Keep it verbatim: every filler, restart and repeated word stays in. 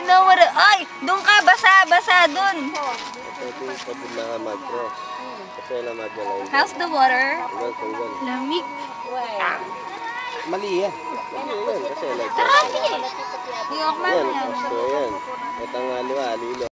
know what it... Ay! Doon ka! Basa! Basa! Doon! Ito yung sabon na mag-cross. Kasi wala mag-alay. How's the water? Tunggal, tunggal. Lamig. Mali yan. Mali yan. Kasi wala. Grabe! Di ako Yan, gusto yan. At ang aliwa, alilo.